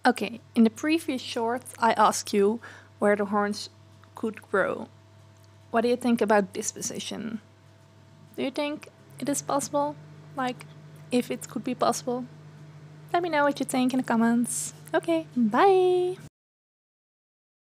Okay, in the previous shorts, I asked you where the horns could grow. What do you think about this position? Do you think it is possible? Like, if it could be possible? Let me know what you think in the comments. Okay, bye!